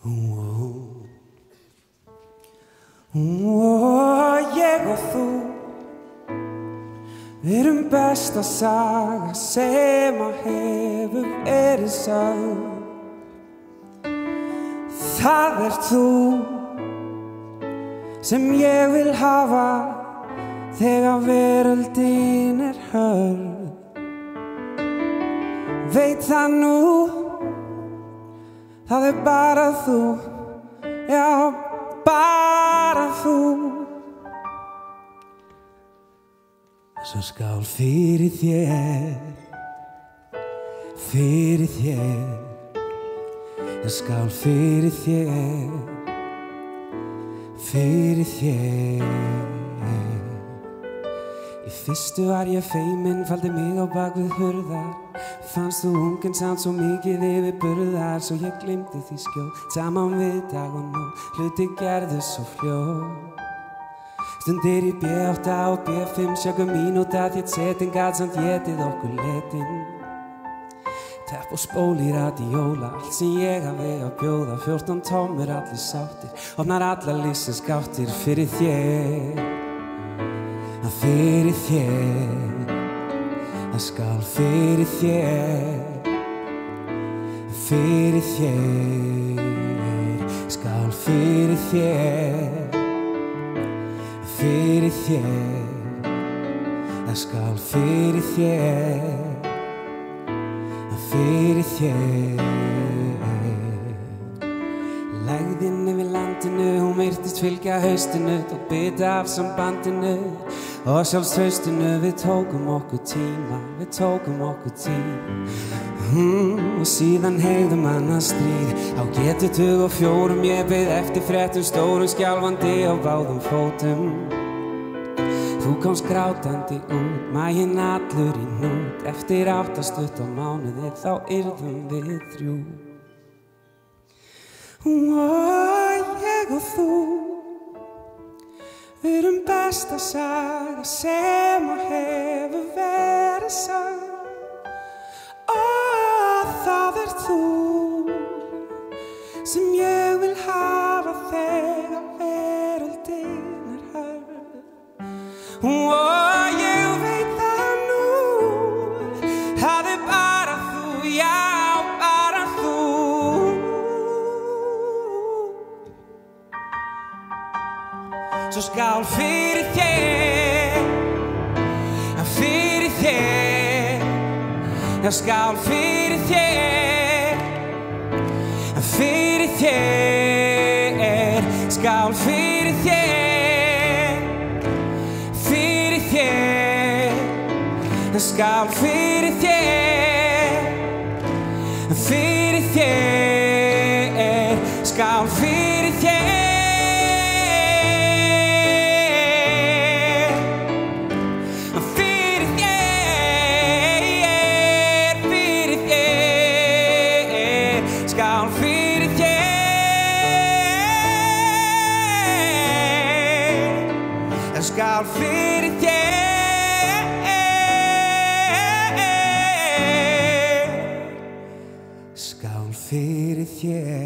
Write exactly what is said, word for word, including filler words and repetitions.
Ég og þú, við erum besta saga sem að hefur verið sögð. Það ert þú sem ég vil hafa þegar veröldin er hörð. Veit það nú, það er bara þú, já, bara þú. Svo skál fyrir þér, fyrir þér. Skál fyrir þér, fyrir þér. Í fyrstu var ég feiminn, faldi mig á bak við hurðar. Fannst þú unginn samt svo mikið yfir burðar, svo ég gleymdi því skjóð. Saman við dag og nótt, hluti gerðu svo fljótt. Stundir í B átta og B fimm, sjöku mínúta, þétt setting gat samt getið okkur letin. Tepp og spól í radíóla, allt sem ég hafi að bjóða. Fjórtán tómur, allir sáttir, opnar allar lífsins gáttir. Fyrir þér, fyrir þér. Skál fyrir þér, fyrir þér. Skál fyrir þér, fyrir þér. Skál fyrir þér, fyrir þér. Legðinn yfir landinu, hún virtist fylgja haustinu. Tók bita af sambandinu og sjálfstraustinu. Við tókum okkur tíma, við tókum okkur tíma. hmm, Og síðan heyrðum annað stríð á getu tuttugu og fjórum. Ég beið eftir fréttum, stórum skjálfandi á báðum fótum. Þú komst grátandi út, maginn allur í hnút. Eftir áttastutt á mánuði þá yrðum við þrjú. Og ég og þú, við erum besta saga sem að hefur verið sögð. Og það ert þú sem ég vil hafa þegar veröldin er hörð. Og ég veit það nú, það er bara þú, já, bara þú. Svo skál fyrir þér, fyrir þér. Skál fyrir þér, fyrir þér. Skál fyrir þér, fyrir þér. Skál fyrir þér, fyrir þér. Skál fyrir þér. Skál fyrir þér, skál fyrir þér.